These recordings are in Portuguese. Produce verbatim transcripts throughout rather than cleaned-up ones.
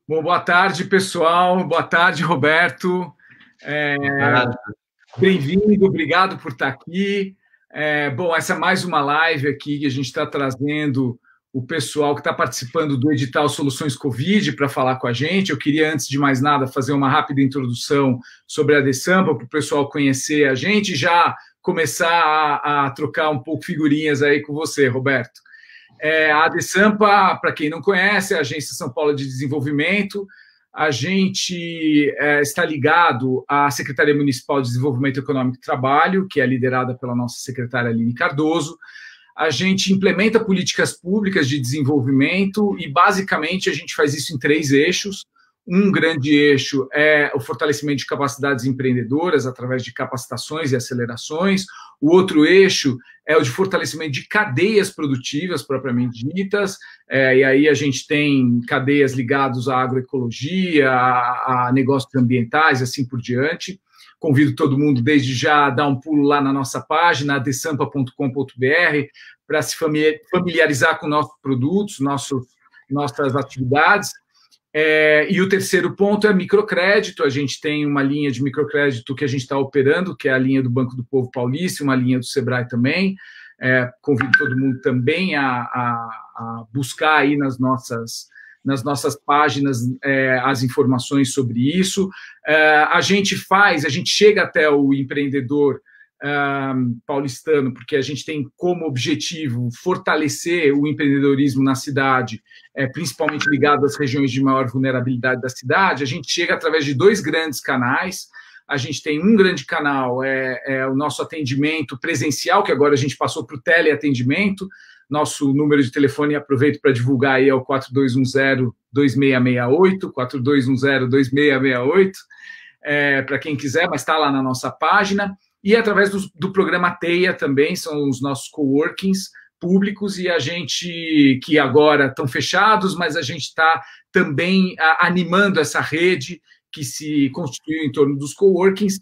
Bom, boa tarde, pessoal. Boa tarde, Roberto. É, Bem-vindo, obrigado por estar aqui. É, bom, essa é mais uma live aqui que a gente está trazendo o pessoal que está participando do edital Soluções Covid para falar com a gente. Eu queria, antes de mais nada, fazer uma rápida introdução sobre a Desampa, para o pessoal conhecer a gente e já começar a, a trocar um pouco figurinhas aí com você, Roberto. É, a Desampa, para quem não conhece, é a Agência São Paulo de Desenvolvimento. A gente é, está ligado à Secretaria Municipal de Desenvolvimento Econômico e Trabalho, que é liderada pela nossa secretária Aline Cardoso. A gente implementa políticas públicas de desenvolvimento e, basicamente, a gente faz isso em três eixos. Um grande eixo é o fortalecimento de capacidades empreendedoras através de capacitações e acelerações. O outro eixo é o de fortalecimento de cadeias produtivas propriamente ditas, é, e aí a gente tem cadeias ligadas à agroecologia, a, a negócios ambientais, assim por diante. Convido todo mundo, desde já, a dar um pulo lá na nossa página, desampa ponto com ponto br, para se familiarizar com nossos produtos, nossos, nossas atividades. É, e o terceiro ponto é microcrédito. A gente tem uma linha de microcrédito que a gente está operando, que é a linha do Banco do Povo Paulista, uma linha do Sebrae também. É, convido todo mundo também a, a, a buscar aí nas nossas, nas nossas páginas é, as informações sobre isso. É, a gente faz, a gente chega até o empreendedor Um, paulistano, porque a gente tem como objetivo fortalecer o empreendedorismo na cidade, é, principalmente ligado às regiões de maior vulnerabilidade da cidade. A gente chega através de dois grandes canais. A gente tem um grande canal, é, é o nosso atendimento presencial, que agora a gente passou para o teleatendimento. Nosso número de telefone, aproveito para divulgar aí, é o quatro dois um zero, dois seis seis oito, quatro dois um zero, dois seis seis oito, é, para quem quiser, mas está lá na nossa página. E através do, do programa TEIA também, são os nossos coworkings públicos, e a gente, que agora estão fechados, mas a gente está também a, animando essa rede que se constituiu em torno dos coworkings,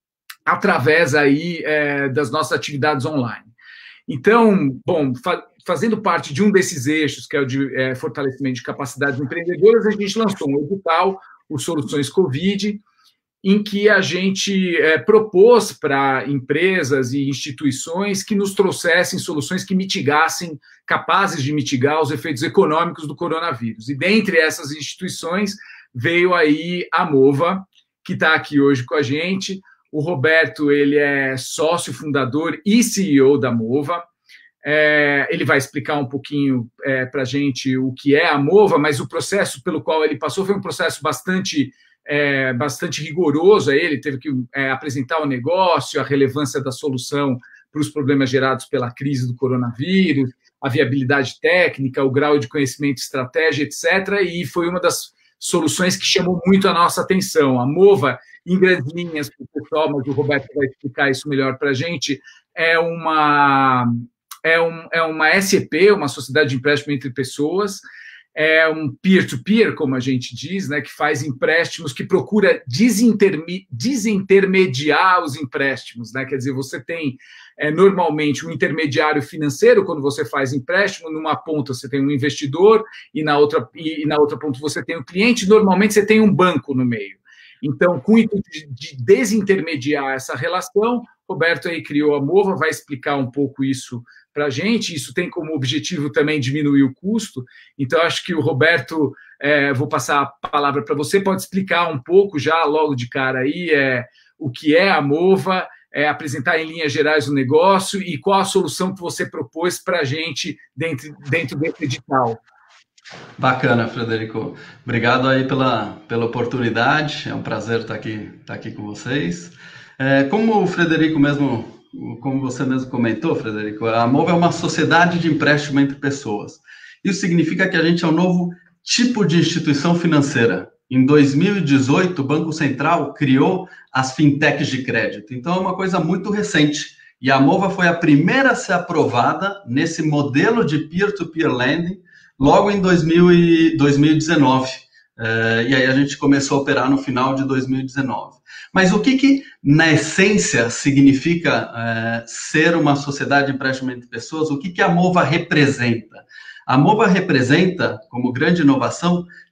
através aí é, das nossas atividades online. Então, bom, fa fazendo parte de um desses eixos, que é o de é, fortalecimento de capacidades empreendedoras, a gente lançou um edital, o Soluções Covid, em que a gente é, propôs para empresas e instituições que nos trouxessem soluções que mitigassem, capazes de mitigar os efeitos econômicos do coronavírus. E dentre essas instituições veio aí a Mova, que está aqui hoje com a gente. O Roberto, ele é sócio fundador e C E O da Mova. É, ele vai explicar um pouquinho é, para a gente o que é a Mova, mas o processo pelo qual ele passou foi um processo bastante... É, bastante rigoroso. Ele teve que é, apresentar o negócio, a relevância da solução para os problemas gerados pela crise do coronavírus, a viabilidade técnica, o grau de conhecimento, estratégia, etcétera. E foi uma das soluções que chamou muito a nossa atenção. A Mova, em grandes linhas, para o pessoal, mas o Roberto vai explicar isso melhor para a gente, é uma, é, um, é uma S E P, uma sociedade de empréstimo entre pessoas. É um peer-to-peer, como a gente diz, né, que faz empréstimos, que procura desinterme desintermediar os empréstimos, né? Quer dizer, você tem é, normalmente um intermediário financeiro quando você faz empréstimo. Numa ponta você tem um investidor e na outra, e, e na outra ponta você tem o cliente. Normalmente você tem um banco no meio. Então, com o intuito de, de desintermediar essa relação, Roberto aí criou a Mova, vai explicar um pouco isso para a gente. Isso tem como objetivo também diminuir o custo. Então, acho que o Roberto, é, vou passar a palavra para você, pode explicar um pouco já, logo de cara aí, é, o que é a Mova, é, apresentar em linhas gerais o negócio e qual a solução que você propôs para a gente dentro, dentro desse edital. Bacana, Frederico. Obrigado aí pela, pela oportunidade. É um prazer estar aqui, estar aqui com vocês. É, como o Frederico mesmo, como você mesmo comentou, Frederico, a Mova é uma sociedade de empréstimo entre pessoas. Isso significa que a gente é um novo tipo de instituição financeira. Em dois mil e dezoito, o Banco Central criou as fintechs de crédito. Então, é uma coisa muito recente. E a Mova foi a primeira a ser aprovada nesse modelo de peer-to-peer lending logo em dois mil e dezenove. Uh, e aí a gente começou a operar no final de dois mil e dezenove. Mas o que, que na essência, significa uh, ser uma sociedade de empréstimo entre pessoas? O que, que a Mova representa? A Mova representa, como grande inovação,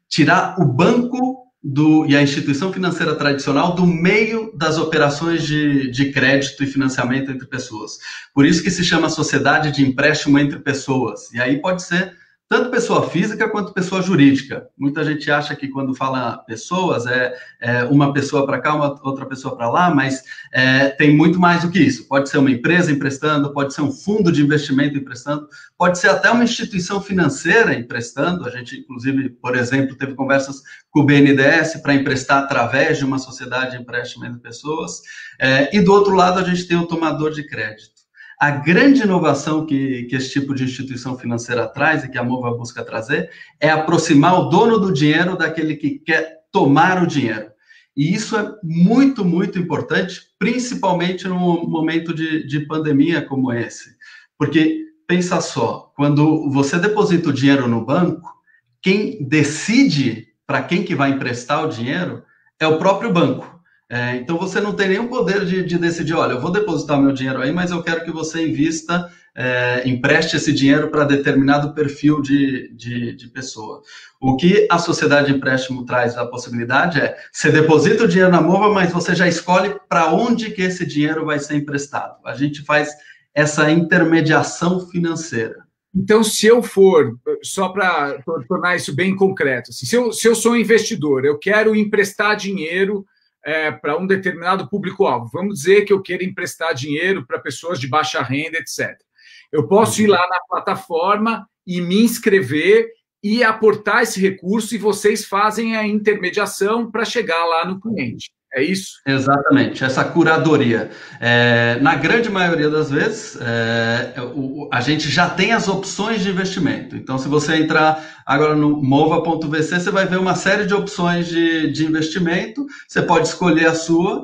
tirar o banco do, e a instituição financeira tradicional do meio das operações de, de crédito e financiamento entre pessoas. Por isso que se chama sociedade de empréstimo entre pessoas. E aí pode ser tanto pessoa física quanto pessoa jurídica. Muita gente acha que quando fala pessoas, é, é uma pessoa para cá, uma outra pessoa para lá, mas é, tem muito mais do que isso. Pode ser uma empresa emprestando, pode ser um fundo de investimento emprestando, pode ser até uma instituição financeira emprestando. A gente, inclusive, por exemplo, teve conversas com o B N D E S para emprestar através de uma sociedade de empréstimo entre pessoas. É, e do outro lado, a gente tem o tomador de crédito. A grande inovação que, que esse tipo de instituição financeira traz e que a Mova busca trazer é aproximar o dono do dinheiro daquele que quer tomar o dinheiro. E isso é muito, muito importante, principalmente num momento de, de pandemia como esse. Porque, pensa só, quando você deposita o dinheiro no banco, quem decide para quem que vai emprestar o dinheiro é o próprio banco. É, então, você não tem nenhum poder de, de decidir, olha, eu vou depositar meu dinheiro aí, mas eu quero que você invista, é, empreste esse dinheiro para determinado perfil de, de, de pessoa. O que a sociedade de empréstimo traz a possibilidade é, você deposita o dinheiro na Mova, mas você já escolhe para onde que esse dinheiro vai ser emprestado. A gente faz essa intermediação financeira. Então, se eu for, só para tornar isso bem concreto, assim, se, eu, se eu sou um investidor, eu quero emprestar dinheiro É, para um determinado público-alvo. Vamos dizer que eu queira emprestar dinheiro para pessoas de baixa renda, etcétera. Eu posso ir lá na plataforma e me inscrever e aportar esse recurso e vocês fazem a intermediação para chegar lá no cliente. É isso? Exatamente, essa curadoria. É, na grande maioria das vezes, é, o, a gente já tem as opções de investimento. Então, se você entrar agora no mova ponto v c, você vai ver uma série de opções de, de investimento. Você pode escolher a sua.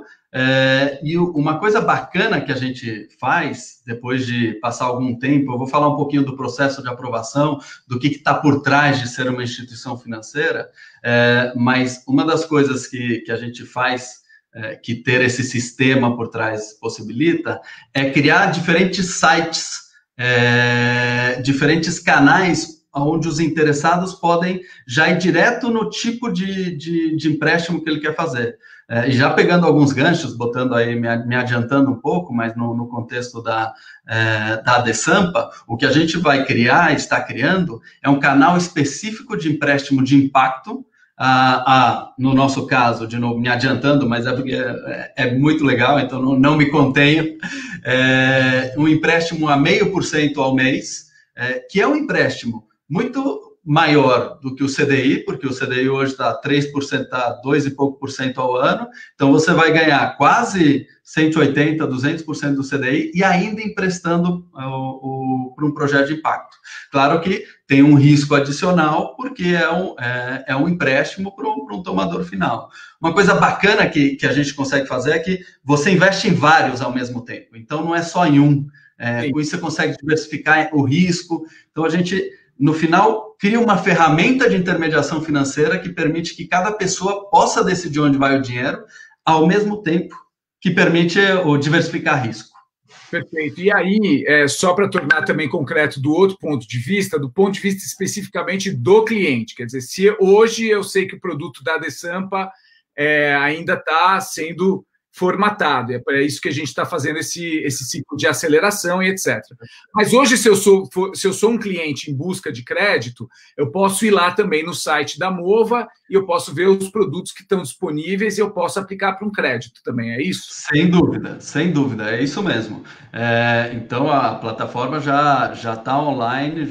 É, e uma coisa bacana que a gente faz, depois de passar algum tempo, eu vou falar um pouquinho do processo de aprovação, do que está por trás de ser uma instituição financeira, é, mas uma das coisas que, que a gente faz, é, que ter esse sistema por trás possibilita, é criar diferentes sites, é, diferentes canais, onde os interessados podem já ir direto no tipo de, de, de empréstimo que ele quer fazer. É, e já pegando alguns ganchos, botando aí, me, me adiantando um pouco, mas no, no contexto da, é, da Adesampa, o que a gente vai criar, está criando, é um canal específico de empréstimo de impacto. Ah, ah, no nosso caso, de novo, me adiantando, mas é, porque é, é muito legal, então não, não me contenho, é, um empréstimo a meio por cento ao mês, é, que é um empréstimo muito maior do que o C D I, porque o C D I hoje está três por cento, está dois e pouco por cento ao ano, então você vai ganhar quase cento e oitenta, duzentos por cento do C D I e ainda emprestando para um projeto de impacto. Claro que tem um risco adicional, porque é um, é, é um empréstimo para um, um tomador final. Uma coisa bacana que, que a gente consegue fazer é que você investe em vários ao mesmo tempo, então não é só em um. É, com isso você consegue diversificar o risco, então a gente, no final, cria uma ferramenta de intermediação financeira que permite que cada pessoa possa decidir onde vai o dinheiro, ao mesmo tempo que permite o diversificar risco. Perfeito. E aí, é, só para tornar também concreto do outro ponto de vista, do ponto de vista especificamente do cliente, quer dizer, se hoje eu sei que o produto da Adesampa é, ainda está sendo formatado, é isso que a gente está fazendo esse, esse ciclo de aceleração e etcétera. Mas hoje, se eu, sou, se eu sou um cliente em busca de crédito, eu posso ir lá também no site da Mova e eu posso ver os produtos que estão disponíveis e eu posso aplicar para um crédito também, é isso? Sem dúvida, sem dúvida, é isso mesmo. É, então, a plataforma já já está online,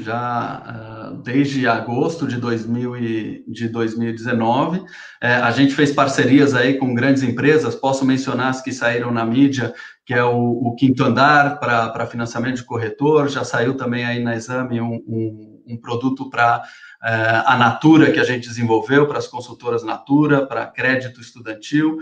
já uh, desde agosto de, dois mil e, de dois mil e dezenove. É, a gente fez parcerias aí com grandes empresas, posso mencionar as que saíram na mídia, que é o, o Quinto Andar para financiamento de corretor, já saiu também aí na Exame um, um, um produto para uh, a Natura, que a gente desenvolveu para as consultoras Natura, para crédito estudantil.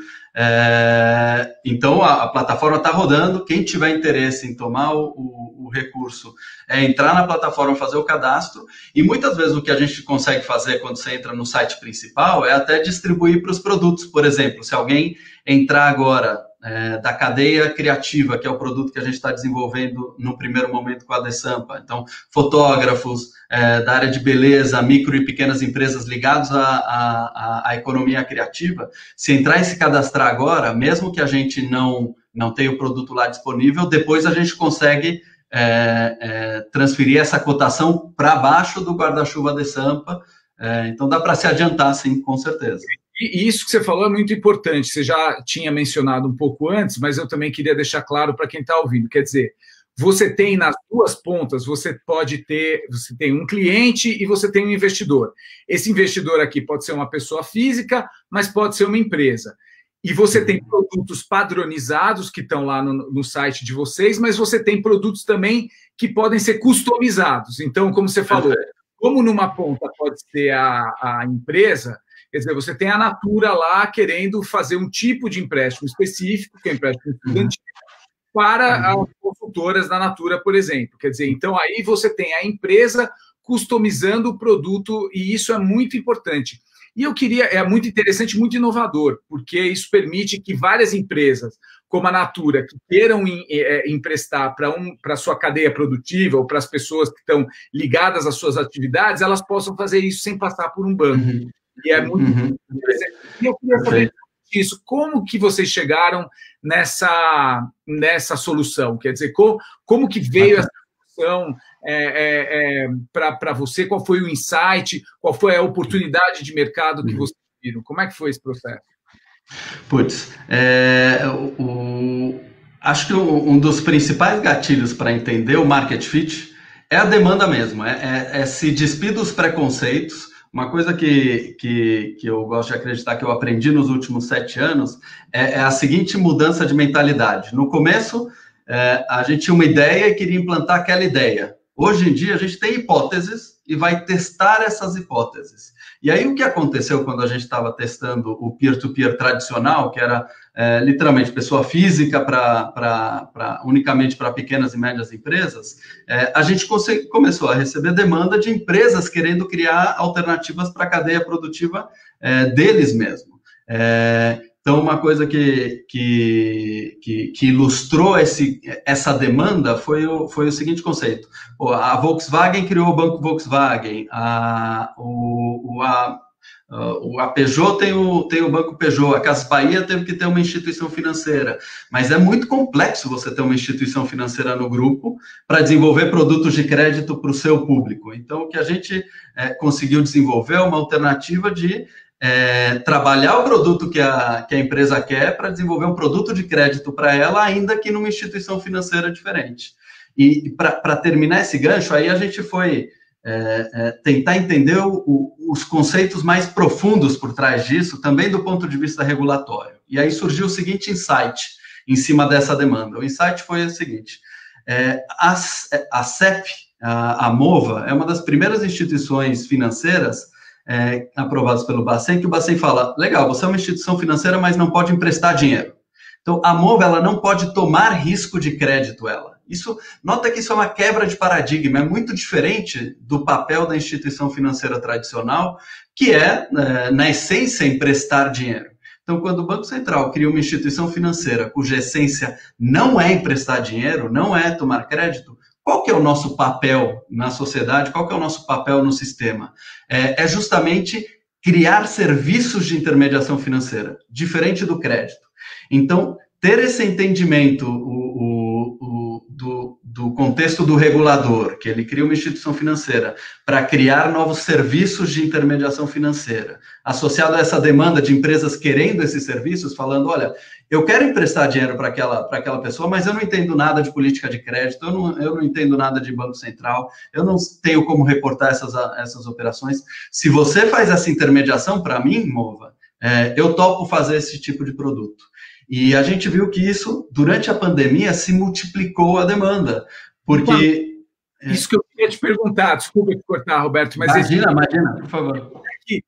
É, então, a, a plataforma está rodando, quem tiver interesse em tomar o, o, o recurso é entrar na plataforma, fazer o cadastro, e muitas vezes o que a gente consegue fazer quando você entra no site principal é até distribuir para os produtos. Por exemplo, se alguém entrar agora é, da cadeia criativa, que é o produto que a gente está desenvolvendo no primeiro momento com a Desampa. Então, fotógrafos é, da área de beleza, micro e pequenas empresas ligados à, à, à economia criativa, se entrar e se cadastrar agora, mesmo que a gente não, não tenha o produto lá disponível, depois a gente consegue é, é, transferir essa cotação para baixo do guarda-chuva Desampa. É, então, dá para se adiantar, sim, com certeza. E isso que você falou é muito importante. Você já tinha mencionado um pouco antes, mas eu também queria deixar claro para quem está ouvindo. Quer dizer, você tem nas duas pontas, você pode ter, você tem um cliente e você tem um investidor. Esse investidor aqui pode ser uma pessoa física, mas pode ser uma empresa. E você tem produtos padronizados que estão lá no, no site de vocês, mas você tem produtos também que podem ser customizados. Então, como você falou, como numa ponta pode ser a, a empresa, quer dizer, você tem a Natura lá querendo fazer um tipo de empréstimo específico, que é empréstimo estudantil, para as consultoras da Natura, por exemplo. Quer dizer, então aí você tem a empresa customizando o produto, e isso é muito importante. E eu queria, é muito interessante, muito inovador, porque isso permite que várias empresas, como a Natura, que queiram em, é, emprestar para um, para a sua cadeia produtiva ou para as pessoas que estão ligadas às suas atividades, elas possam fazer isso sem passar por um banco. Uhum. E é muito uhum. interessante. E eu queria saber isso, como que vocês chegaram nessa, nessa solução? Quer dizer, como, como que veio essa solução é, é, é, para você? Qual foi o insight? Qual foi a oportunidade de mercado que vocês viram? Como é que foi esse processo? Putz, é, o, o, acho que um dos principais gatilhos para entender o market fit é a demanda mesmo, é, é, é se despir dos preconceitos. Uma coisa que, que, que eu gosto de acreditar que eu aprendi nos últimos sete anos é, é a seguinte mudança de mentalidade. No começo, é, a gente tinha uma ideia e queria implantar aquela ideia. Hoje em dia, a gente tem hipóteses e vai testar essas hipóteses. E aí, o que aconteceu quando a gente estava testando o peer-to-peer tradicional, que era é, literalmente pessoa física para unicamente para pequenas e médias empresas, é, a gente começou a receber demanda de empresas querendo criar alternativas para a cadeia produtiva é, deles mesmo. É, então, uma coisa que, que, que, que ilustrou esse, essa demanda foi o, foi o seguinte conceito. A Volkswagen criou o Banco Volkswagen, a, o, a, a Peugeot tem o, tem o Banco Peugeot, a Casas Bahia teve que ter uma instituição financeira, mas é muito complexo você ter uma instituição financeira no grupo para desenvolver produtos de crédito para o seu público. Então, o que a gente é, conseguiu desenvolver é uma alternativa de É, trabalhar o produto que a, que a empresa quer para desenvolver um produto de crédito para ela, ainda que numa instituição financeira diferente. E para terminar esse gancho, aí a gente foi é, é, tentar entender o, o, os conceitos mais profundos por trás disso, também do ponto de vista regulatório. E aí surgiu o seguinte insight em cima dessa demanda. O insight foi o seguinte, é, a, a C E P, a, a Mova, é uma das primeiras instituições financeiras É, aprovados pelo Bacen, que o Bacen fala, legal, você é uma instituição financeira, mas não pode emprestar dinheiro. Então, a Mova, ela não pode tomar risco de crédito, ela. Isso, nota que isso é uma quebra de paradigma, é muito diferente do papel da instituição financeira tradicional, que é, é na essência, emprestar dinheiro. Então, quando o Banco Central cria uma instituição financeira cuja essência não é emprestar dinheiro, não é tomar crédito, qual que é o nosso papel na sociedade? Qual que é o nosso papel no sistema? É, é justamente criar serviços de intermediação financeira, diferente do crédito. Então, ter esse entendimento o, o, o, do, do contexto do regulador, que ele cria uma instituição financeira para criar novos serviços de intermediação financeira, associado a essa demanda de empresas querendo esses serviços, falando, olha, eu quero emprestar dinheiro para aquela, para aquela pessoa, mas eu não entendo nada de política de crédito, eu não, eu não entendo nada de Banco Central, eu não tenho como reportar essas, essas operações. Se você faz essa intermediação para mim, Mova, é, eu topo fazer esse tipo de produto. E a gente viu que isso, durante a pandemia, se multiplicou a demanda, porque... Isso que eu queria te perguntar, desculpa te cortar, Roberto, mas... Imagina, esse... imagina, por favor.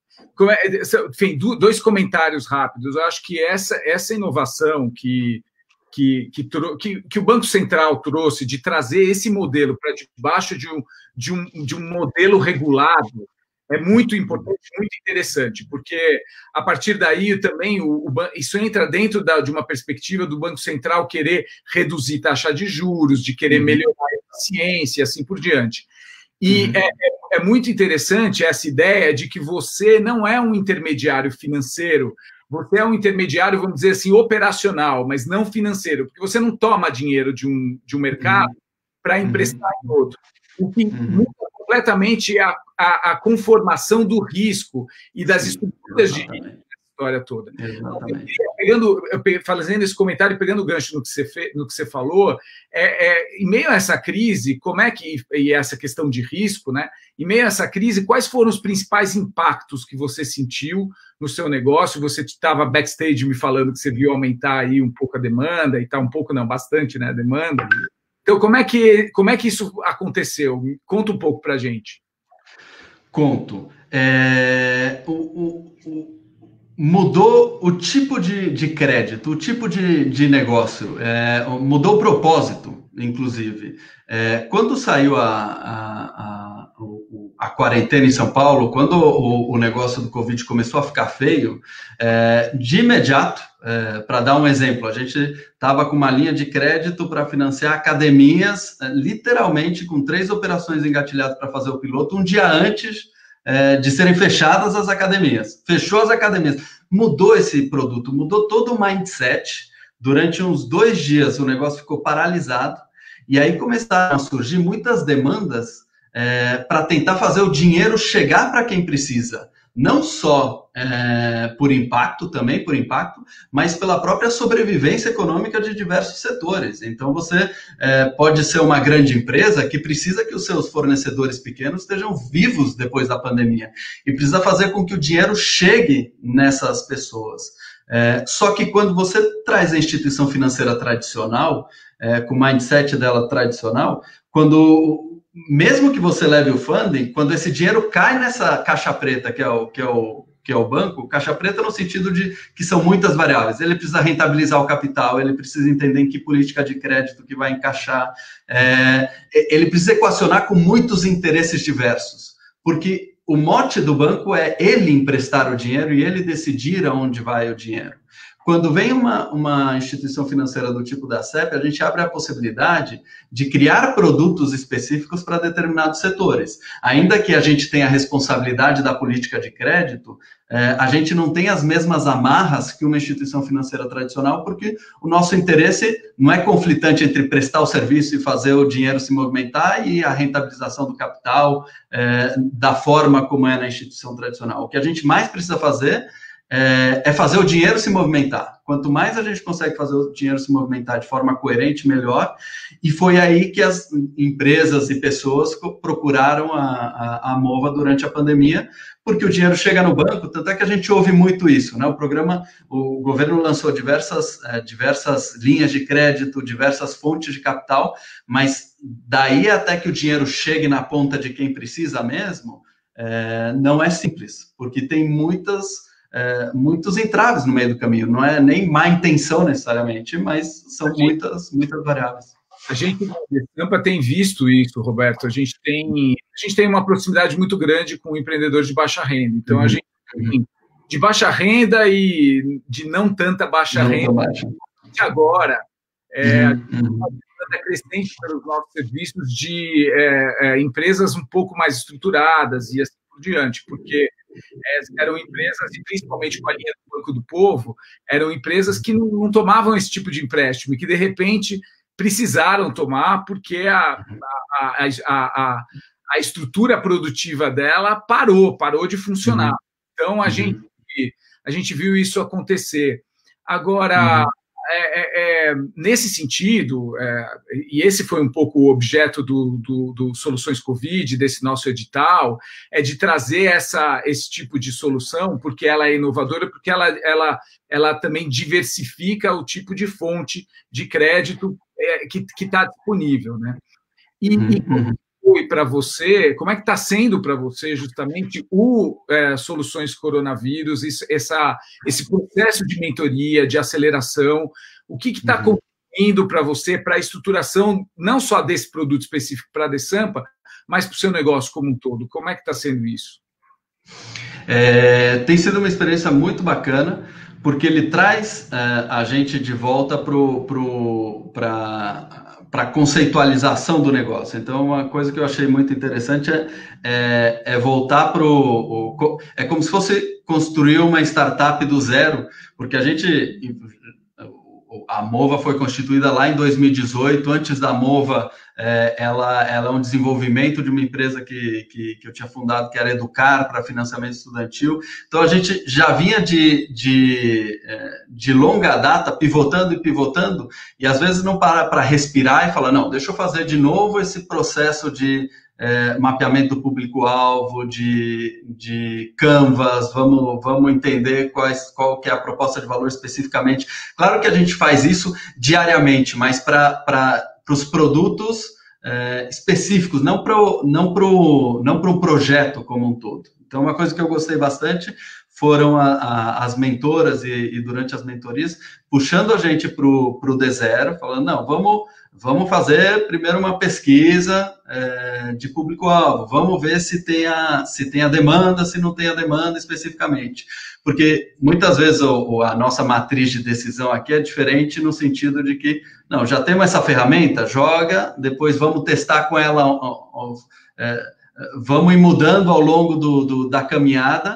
Enfim, dois comentários rápidos. Eu acho que essa, essa inovação que, que, que, que, que o Banco Central trouxe de trazer esse modelo para debaixo de um, de, um, de um modelo regulado, é muito importante, muito interessante, porque a partir daí também o, o, isso entra dentro da, de uma perspectiva do Banco Central querer reduzir taxa de juros, de querer uhum. melhorar a eficiência e assim por diante. E uhum. é, é, é muito interessante essa ideia de que você não é um intermediário financeiro, você é um intermediário, vamos dizer assim, operacional, mas não financeiro, porque você não toma dinheiro de um, de um mercado uhum. para emprestar uhum. em outro. O que uhum. muda completamente a, a, a conformação do risco e das estruturas de risco da história toda. Exatamente. Pegando, fazendo esse comentário, pegando o gancho no que você, fe, no que você falou, é, é, em meio a essa crise, como é que, e essa questão de risco, né? Em meio a essa crise, quais foram os principais impactos que você sentiu no seu negócio? Você estava backstage me falando que você viu aumentar aí um pouco a demanda, e tá um pouco, não, bastante, né, a demanda. Então, como é que, como é que isso aconteceu? Conta um pouco para a gente. Conto. É, o, o, o, mudou o tipo de, de crédito, o tipo de, de negócio, é, mudou o propósito, inclusive. É, quando saiu a, a, a, a quarentena em São Paulo, quando o, o negócio do Covid começou a ficar feio, é, de imediato, É, para dar um exemplo, a gente estava com uma linha de crédito para financiar academias, é, literalmente com três operações engatilhadas para fazer o piloto, um dia antes é, de serem fechadas as academias. Fechou as academias. Mudou esse produto, mudou todo o mindset. Durante uns dois dias o negócio ficou paralisado, e aí começaram a surgir muitas demandas é, para tentar fazer o dinheiro chegar para quem precisa. Não só é, por impacto, também por impacto, mas pela própria sobrevivência econômica de diversos setores. Então, você é, pode ser uma grande empresa que precisa que os seus fornecedores pequenos estejam vivos depois da pandemia e precisa fazer com que o dinheiro chegue nessas pessoas. É, só que quando você traz a instituição financeira tradicional, é, com o mindset dela tradicional, quando... mesmo que você leve o funding, quando esse dinheiro cai nessa caixa preta, que é o, que é o, que é o banco, caixa preta no sentido de que são muitas variáveis, ele precisa rentabilizar o capital, ele precisa entender em que política de crédito que vai encaixar, é, ele precisa equacionar com muitos interesses diversos, porque o mote do banco é ele emprestar o dinheiro e ele decidir aonde vai o dinheiro. Quando vem uma, uma instituição financeira do tipo da C E P, a gente abre a possibilidade de criar produtos específicos para determinados setores. Ainda que a gente tenha a responsabilidade da política de crédito, é, a gente não tem as mesmas amarras que uma instituição financeira tradicional, porque o nosso interesse não é conflitante entre prestar o serviço e fazer o dinheiro se movimentar e a rentabilização do capital é, da forma como é na instituição tradicional. O que a gente mais precisa fazer é fazer o dinheiro se movimentar. Quanto mais a gente consegue fazer o dinheiro se movimentar de forma coerente, melhor. E foi aí que as empresas e pessoas procuraram a, a, a Mova durante a pandemia, porque o dinheiro chega no banco, tanto é que a gente ouve muito isso, né? O programa, o governo lançou diversas, é, diversas linhas de crédito, diversas fontes de capital, mas daí até que o dinheiro chegue na ponta de quem precisa mesmo, é, não é simples, porque tem muitas... É, muitos entraves no meio do caminho, não é nem má intenção necessariamente, mas são gente, muitas, muitas variáveis. A gente na Destampa tem visto isso, Roberto, a gente tem, a gente tem uma proximidade muito grande com empreendedores de baixa renda, então uhum. a gente tem de baixa renda e de não tanta baixa não renda, baixa. agora é, uhum. a demanda é crescente pelos nossos serviços de é, é, empresas um pouco mais estruturadas e assim por diante, porque eram empresas, e principalmente com a linha do Banco do Povo, eram empresas que não, não tomavam esse tipo de empréstimo e que, de repente, precisaram tomar porque a, a, a, a, a estrutura produtiva dela parou, parou de funcionar. Uhum. Então, a, uhum. gente, a gente viu isso acontecer. Agora, uhum. é, é, é, nesse sentido, é, e esse foi um pouco o objeto do, do, do Soluções Covid, desse nosso edital, é de trazer essa, esse tipo de solução, porque ela é inovadora, porque ela, ela, ela também diversifica o tipo de fonte de crédito é, que está disponível, né? E, uhum. e como foi para você, como é que está sendo para você justamente o é, Soluções Coronavírus, isso, essa, esse processo de mentoria, de aceleração, o que está uhum. contribuindo para você, para a estruturação, não só desse produto específico para a Destampa, mas para o seu negócio como um todo? Como é que está sendo isso? É, tem sido uma experiência muito bacana, porque ele traz é, a gente de volta para pro, a conceitualização do negócio. Então, uma coisa que eu achei muito interessante é, é, é voltar para o... É como se fosse construir uma startup do zero, porque a gente... A Mova foi constituída lá em dois mil e dezoito. Antes da Mova, é, ela, ela é um desenvolvimento de uma empresa que, que, que eu tinha fundado, que era Educar, para financiamento estudantil. Então, a gente já vinha de, de, de longa data, pivotando e pivotando, e às vezes não para para respirar e falar, não, deixa eu fazer de novo esse processo de É, mapeamento do público-alvo, de, de canvas, vamos, vamos entender quais, qual que é a proposta de valor especificamente. Claro que a gente faz isso diariamente, mas para os produtos é, específicos, não para não pro, não pro projeto como um todo. Então, uma coisa que eu gostei bastante foram a, a, as mentoras e, e durante as mentorias, puxando a gente para o D zero, falando, não, vamos... Vamos fazer primeiro uma pesquisa é, de público-alvo, vamos ver se tem, a, se tem a demanda, se não tem a demanda especificamente. Porque muitas vezes o, a nossa matriz de decisão aqui é diferente no sentido de que, não, já temos essa ferramenta, joga, depois vamos testar com ela, é, vamos ir mudando ao longo do, do, da caminhada.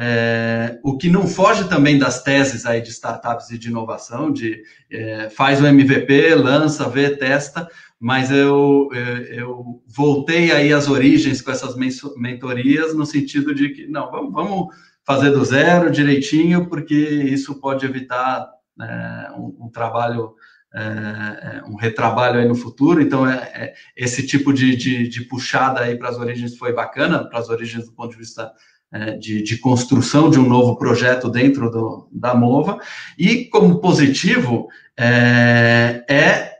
É, o que não foge também das teses aí de startups e de inovação, de é, faz o M V P, lança, vê, testa, mas eu, eu voltei aí às origens com essas mentorias no sentido de que, não, vamos, vamos fazer do zero, direitinho, porque isso pode evitar é, um, um trabalho, é, um retrabalho aí no futuro. Então, é, é, esse tipo de, de, de puxada aí para as origens foi bacana, para as origens do ponto de vista De, de construção de um novo projeto dentro do, da Mova, e como positivo é, é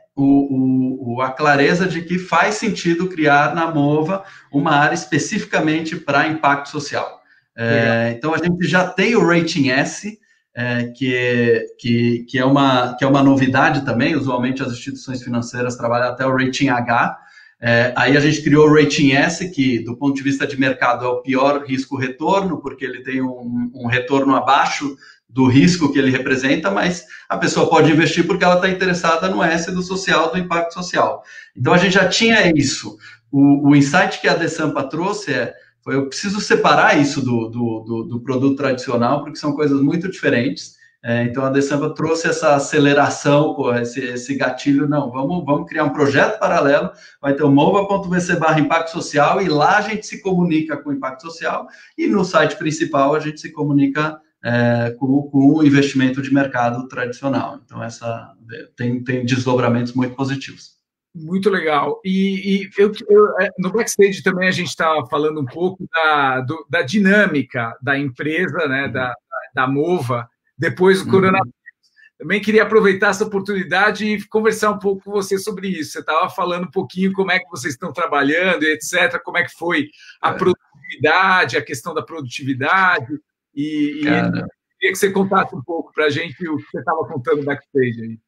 o, o, a clareza de que faz sentido criar na Mova uma área especificamente para impacto social. É, então, a gente já tem o Rating S, é, que, que, que, é uma, que é uma novidade também. Usualmente as instituições financeiras trabalham até o Rating H. É, aí a gente criou o Rating S, que do ponto de vista de mercado é o pior risco-retorno, porque ele tem um, um retorno abaixo do risco que ele representa, mas a pessoa pode investir porque ela está interessada no S do social, do impacto social. Então a gente já tinha isso. O, o insight que a Desampa trouxe é, foi, eu preciso separar isso do, do, do, do produto tradicional, porque são coisas muito diferentes. É, então, a Desampa trouxe essa aceleração, pô, esse, esse gatilho, não, vamos, vamos criar um projeto paralelo, vai ter o mova.vc barra impacto social, e lá a gente se comunica com o impacto social, e no site principal a gente se comunica é, com, com o investimento de mercado tradicional. Então, essa tem, tem desdobramentos muito positivos. Muito legal. E, e eu, eu, no backstage também a gente estava falando um pouco da, do, da dinâmica da empresa, né, da, da Mova, depois do coronavírus. Uhum. Também queria aproveitar essa oportunidade e conversar um pouco com você sobre isso. Você estava falando um pouquinho como é que vocês estão trabalhando, etcétera, como é que foi a é. produtividade, a questão da produtividade, e, e queria que você contasse um pouco para a gente o que você estava contando backstage aí.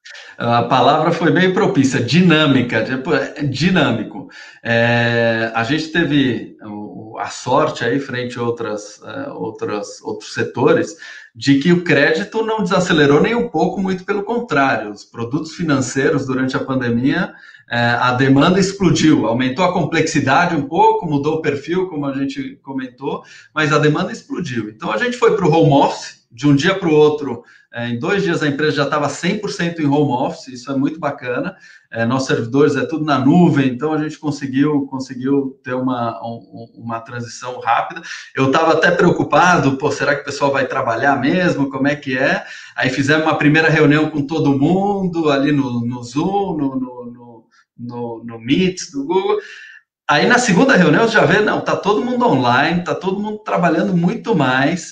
A palavra foi bem propícia, dinâmica, dinâmico. É, a gente teve a sorte aí, frente a outras, outras, outros setores, de que o crédito não desacelerou nem um pouco, muito pelo contrário. Os produtos financeiros, durante a pandemia, a demanda explodiu, aumentou a complexidade um pouco, mudou o perfil, como a gente comentou, mas a demanda explodiu. Então, a gente foi para o home office, de um dia para o outro. Em dois dias a empresa já estava cem por cento em home office, isso é muito bacana. É, nossos servidores é tudo na nuvem, então a gente conseguiu, conseguiu ter uma, um, uma transição rápida. Eu estava até preocupado, pô, será que o pessoal vai trabalhar mesmo? Como é que é? Aí fizemos uma primeira reunião com todo mundo, ali no, no Zoom, no, no, no, no, no Meet, do Google. Aí na segunda reunião já vê, não, está todo mundo online, está todo mundo trabalhando muito mais.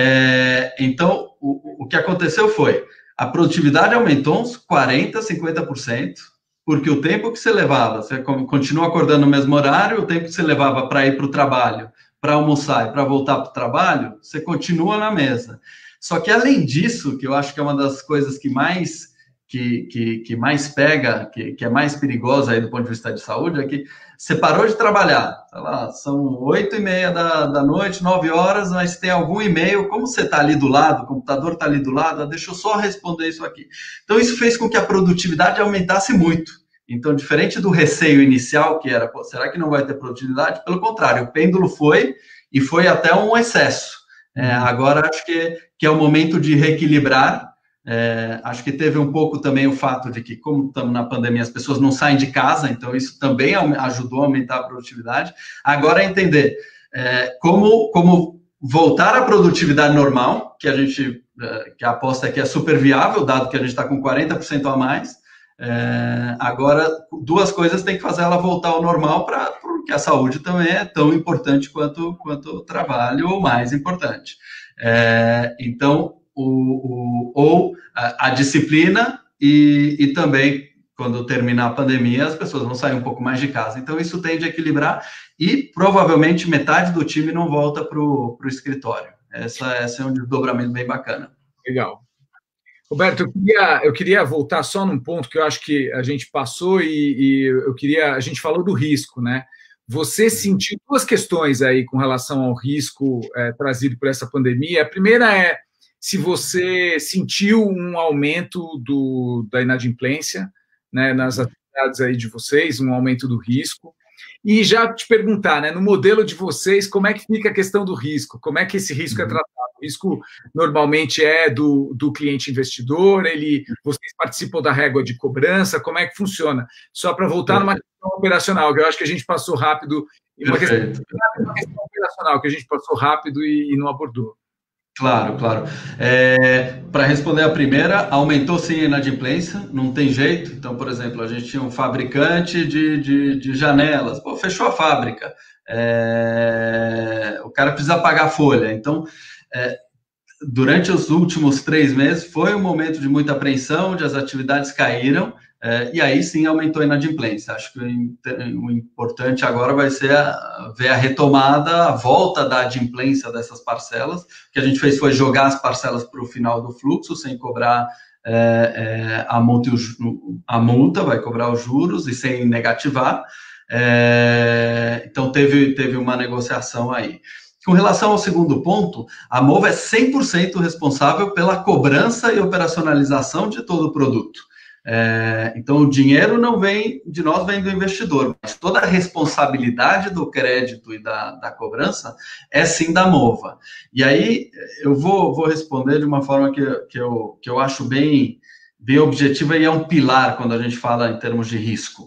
É, então, o, o que aconteceu foi, a produtividade aumentou uns quarenta por cento, cinquenta por cento, porque o tempo que você levava, você continua acordando no mesmo horário, o tempo que você levava para ir para o trabalho, para almoçar e para voltar para o trabalho, você continua na mesa. Só que, além disso, que eu acho que é uma das coisas que mais, que, que, que mais pega, que, que é mais perigosa aí do ponto de vista de saúde, é que você parou de trabalhar, sei lá, são oito e meia da, da noite, nove horas, mas tem algum e-mail, como você está ali do lado, o computador está ali do lado, deixa eu só responder isso aqui. Então, isso fez com que a produtividade aumentasse muito. Então, diferente do receio inicial, que era, pô, será que não vai ter produtividade? Pelo contrário, o pêndulo foi, e foi até um excesso. É, agora, acho que, que é o momento de reequilibrar. É, acho que teve um pouco também o fato de que, como estamos na pandemia, as pessoas não saem de casa, então isso também ajudou a aumentar a produtividade. Agora é entender é, como, como voltar à produtividade normal, que a gente, é, que a aposta aqui é super viável, dado que a gente está com quarenta por cento a mais. É, agora, duas coisas tem que fazer ela voltar ao normal, pra, porque a saúde também é tão importante quanto, quanto o trabalho, ou mais importante. É, então, O, o, ou a, a disciplina e, e também, quando terminar a pandemia, as pessoas vão sair um pouco mais de casa. Então, isso tende a equilibrar e, provavelmente, metade do time não volta para o escritório. Essa, essa é um desdobramento bem bacana. Legal. Roberto, eu queria, eu queria voltar só num ponto que eu acho que a gente passou e, e eu queria... A gente falou do risco, né? Você sentiu duas questões aí com relação ao risco é, trazido por essa pandemia. A primeira é se você sentiu um aumento do, da inadimplência, né, nas atividades aí de vocês, um aumento do risco. E já te perguntar, né, no modelo de vocês, como é que fica a questão do risco? Como é que esse risco é tratado? O risco normalmente é do, do cliente investidor, ele, vocês participam da régua de cobrança, como é que funciona? Só para voltar numa questão operacional, que eu acho que a gente passou rápido, uma questão, uma questão operacional que a gente passou rápido e, e não abordou. Claro, claro. É, para responder a primeira, aumentou sim a inadimplência, não tem jeito. Então, por exemplo, a gente tinha um fabricante de, de, de janelas, pô, fechou a fábrica, é, o cara precisa pagar a folha. Então, é, durante os últimos três meses, foi um momento de muita apreensão, onde as atividades caíram, é, e aí sim aumentou a inadimplência. Acho que o importante agora vai ser a, ver a retomada, a volta da adimplência dessas parcelas. O que a gente fez foi jogar as parcelas para o final do fluxo, sem cobrar é, é, a, multa, a multa, vai cobrar os juros e sem negativar. É, então, teve, teve uma negociação aí. Com relação ao segundo ponto, a Movo é cem por cento responsável pela cobrança e operacionalização de todo o produto. É, então, o dinheiro não vem de nós, vem do investidor, mas toda a responsabilidade do crédito e da, da cobrança é sim da Mova. E aí, eu vou, vou responder de uma forma que, que, eu, que eu acho bem, bem objetiva e é um pilar quando a gente fala em termos de risco.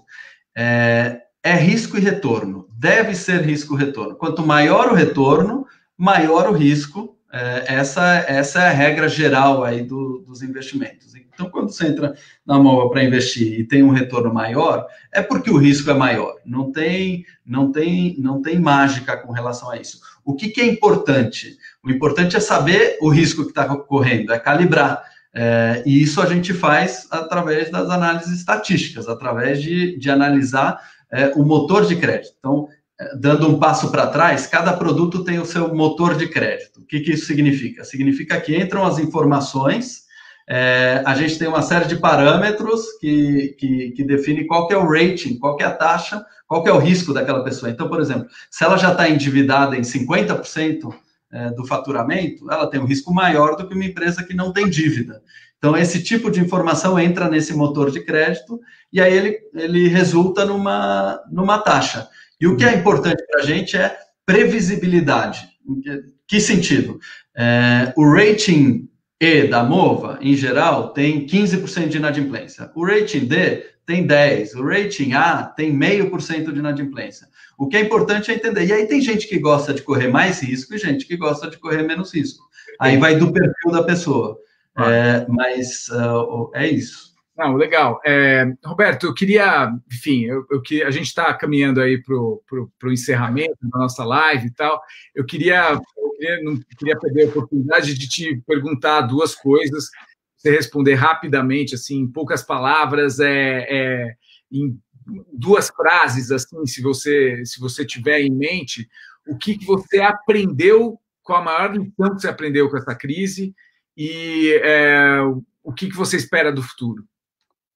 É, é risco e retorno, deve ser risco e retorno. Quanto maior o retorno, maior o risco. É, essa, essa é a regra geral aí do, dos investimentos. Então, quando você entra na Mova para investir e tem um retorno maior, é porque o risco é maior. Não tem, não tem, não tem mágica com relação a isso. O que, que é importante? O importante é saber o risco que está correndo, é calibrar. É, e isso a gente faz através das análises estatísticas, através de, de analisar é, o motor de crédito. Então, dando um passo para trás, cada produto tem o seu motor de crédito. O que, que isso significa? Significa que entram as informações, é, a gente tem uma série de parâmetros que, que, que define qual que é o rating, qual que é a taxa, qual que é o risco daquela pessoa. Então, por exemplo, se ela já está endividada em cinquenta por cento é, do faturamento, ela tem um risco maior do que uma empresa que não tem dívida. Então, esse tipo de informação entra nesse motor de crédito e aí ele, ele resulta numa, numa taxa. E o que é importante para a gente é previsibilidade. Que sentido? É, o rating E da Mova, em geral, tem quinze por cento de inadimplência. O rating D tem dez por cento. O rating A tem zero vírgula cinco por cento de inadimplência. O que é importante é entender. E aí tem gente que gosta de correr mais risco e gente que gosta de correr menos risco. Aí vai do perfil da pessoa. É, mas uh, é isso. Não, legal. É, Roberto, eu queria, enfim, eu, eu, a gente está caminhando aí para o encerramento da nossa live e tal. Eu queria, eu queria, não queria perder a oportunidade de te perguntar duas coisas, você responder rapidamente, assim, em poucas palavras, é, é, em duas frases, assim, se você, se você tiver em mente, o que, que você aprendeu, qual a maior lição que você aprendeu com essa crise e é, o que, que você espera do futuro?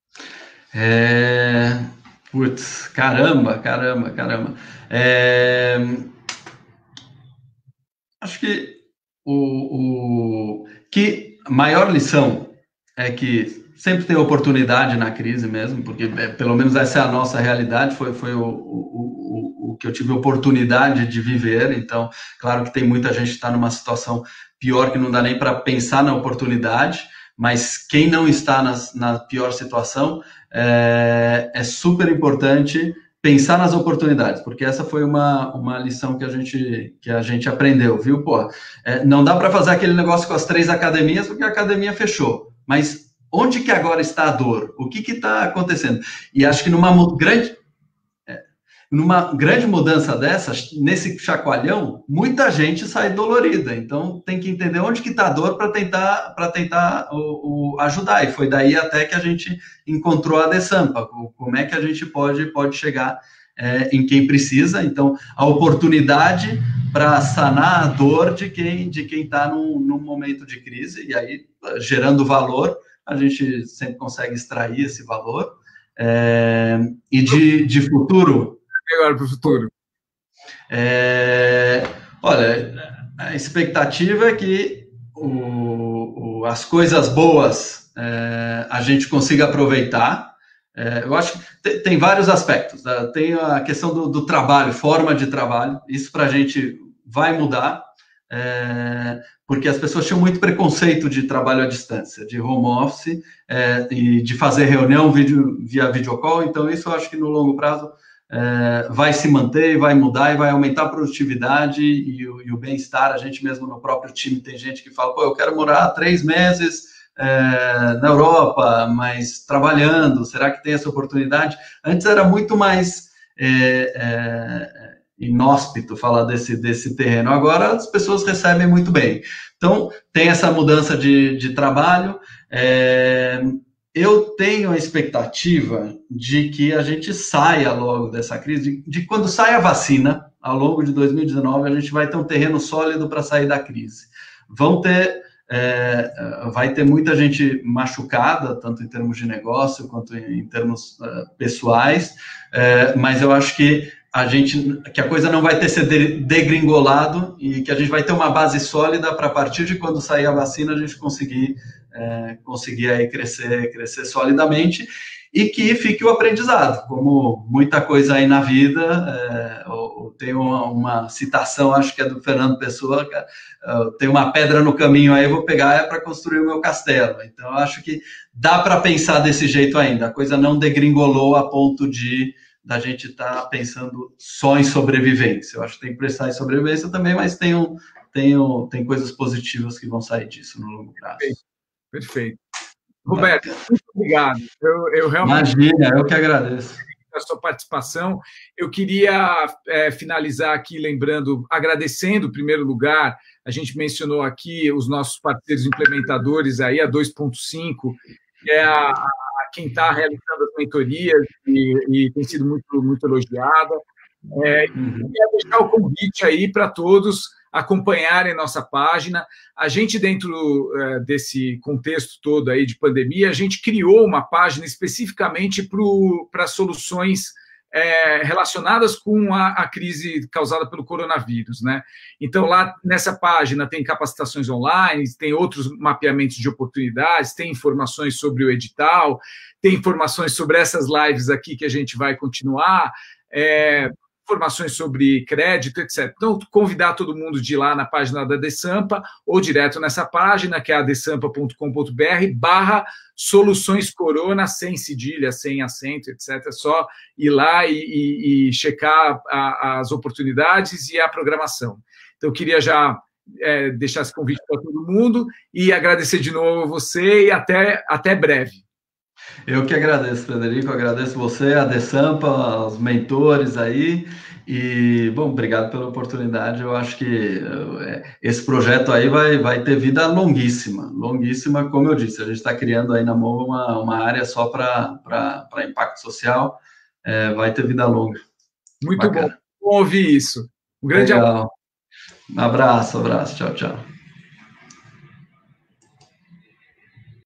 É... Putz, caramba, caramba, caramba. É... Acho que o, o que a maior lição é que sempre tem oportunidade na crise mesmo, porque pelo menos essa é a nossa realidade, foi, foi o, o, o, o que eu tive oportunidade de viver. Então, claro que tem muita gente que está numa situação pior, que não dá nem para pensar na oportunidade, mas quem não está na, na pior situação, é, é super importante pensar nas oportunidades, porque essa foi uma, uma lição que a gente, que a gente aprendeu, viu? Pô, é, não dá para fazer aquele negócio com as três academias, porque a academia fechou, mas onde que agora está a dor? O que está acontecendo? E acho que numa grande, é, numa grande mudança dessas, nesse chacoalhão, muita gente sai dolorida. Então, tem que entender onde que está a dor para tentar, para tentar o, o, ajudar. E foi daí até que a gente encontrou a Desampa. Como é que a gente pode, pode chegar é, em quem precisa. Então, a oportunidade para sanar a dor de quem de quem está num, num momento de crise. E aí, gerando valor, a gente sempre consegue extrair esse valor. É, e de, de futuro... Agora para o futuro. É, olha, a expectativa é que o, o, as coisas boas é, a gente consiga aproveitar. É, eu acho que tem, tem vários aspectos. Tá? Tem a questão do, do trabalho, forma de trabalho. Isso para a gente vai mudar. É, porque as pessoas tinham muito preconceito de trabalho à distância, de home office, é, e de fazer reunião vídeo, via videocall. Então, isso eu acho que no longo prazo é, vai se manter, vai mudar e vai aumentar a produtividade e o, e o bem-estar. A gente mesmo no próprio time tem gente que fala, pô, eu quero morar três meses é, na Europa, mas trabalhando, será que tem essa oportunidade? Antes era muito mais... É, é, inóspito falar desse, desse terreno. Agora as pessoas recebem muito bem. Então, tem essa mudança de, de trabalho. É, eu tenho a expectativa de que a gente saia logo dessa crise, de, de quando sai a vacina, ao longo de dois mil e dezenove, a gente vai ter um terreno sólido para sair da crise. Vão ter... É, vai ter muita gente machucada, tanto em termos de negócio quanto em, em termos uh, pessoais, é, mas eu acho que a gente, que a coisa não vai ter ser degringolado e que a gente vai ter uma base sólida para, a partir de quando sair a vacina, a gente conseguir, é, conseguir aí crescer, crescer solidamente e que fique o aprendizado, como muita coisa aí na vida. É, eu tenho uma, uma citação, acho que é do Fernando Pessoa, que, uh, tem uma pedra no caminho aí, eu vou pegar é para construir o meu castelo. Então, eu acho que dá para pensar desse jeito ainda, a coisa não degringolou a ponto de da gente estar tá pensando só em sobrevivência. Eu acho que tem que pensar em sobrevivência também, mas tem, um, tem, um, tem coisas positivas que vão sair disso no longo prazo. Perfeito. Perfeito. Roberto, muito obrigado. Eu, eu realmente... Imagina, eu que agradeço a sua participação. Eu queria é, finalizar aqui lembrando, agradecendo, em primeiro lugar, a gente mencionou aqui os nossos parceiros implementadores, aí, a dois ponto cinco, que é a, a quem está realizando as mentorias e, e tem sido muito, muito elogiada. É, uhum. Queria deixar o convite aí para todos acompanharem nossa página. A gente, dentro é, desse contexto todo aí de pandemia, a gente criou uma página especificamente para soluções é, relacionadas com a, a crise causada pelo coronavírus, né? Então, lá nessa página tem capacitações online, tem outros mapeamentos de oportunidades, tem informações sobre o edital, tem informações sobre essas lives aqui que a gente vai continuar, é, informações sobre crédito, etcétera. Então, convidar todo mundo de ir lá na página da Desampa ou direto nessa página, que é a desampa ponto com ponto br, barra soluções corona, sem cedilha, sem acento, etcétera. Só ir lá e, e, e checar a, as oportunidades e a programação. Então, eu queria já é, deixar esse convite para todo mundo e agradecer de novo a você e até, até breve. Eu que agradeço, Frederico, agradeço você, a Desampa, os mentores aí, e, bom, obrigado pela oportunidade. Eu acho que esse projeto aí vai, vai ter vida longuíssima, longuíssima, como eu disse, a gente está criando aí na mão uma, uma área só para impacto social, é, vai ter vida longa. Muito bacana. Bom, bom ouvir isso. Um grande abraço. Um abraço, abraço, tchau, tchau.